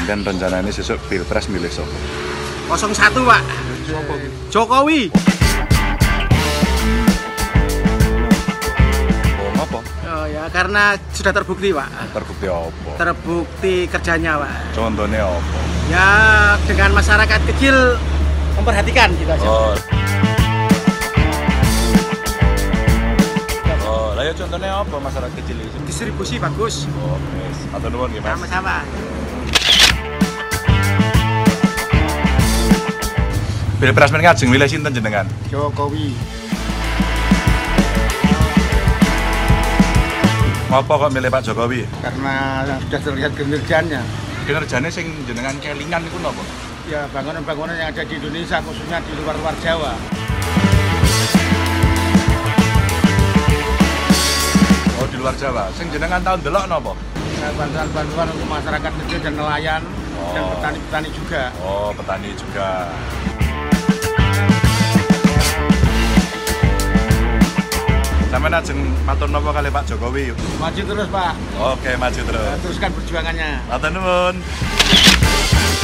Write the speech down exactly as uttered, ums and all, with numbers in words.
Dan rencana ini sesuk Pilpres milih sopo? nol satu Pak. Jokowi. Oh, apa? Oh ya, karena sudah terbukti Pak. Terbukti apa? Terbukti kerjanya Pak. Contohnya apa? Ya dengan masyarakat kecil memperhatikan gitu aja. Oh. Oh, lah ya contohnya apa masyarakat kecil itu? Distribusi bagus. Oh, wes. Atau nuwun nggih, Mas. Sama-sama. Pilpres men ngajeng milih sinten jenengan? Jokowi. Apa kok milih Pak Jokowi? Karena sudah terlihat kinerjanya. Kinerjane sing jenengan kelingan iku napa? Ya bangunan-bangunan yang ada di Indonesia khususnya di luar-luar Jawa. Oh, di luar Jawa. Sing jenengan tau ndelok napa? Ya, bantuan-bantuan untuk masyarakat kecil dan nelayan Oh. dan petani-petani juga. Oh, petani juga. Sampeyan ajeng matur napa kali Pak Jokowi? Maju terus Pak. Oke, maju terus. Teruskan perjuangannya. Matur nuwun.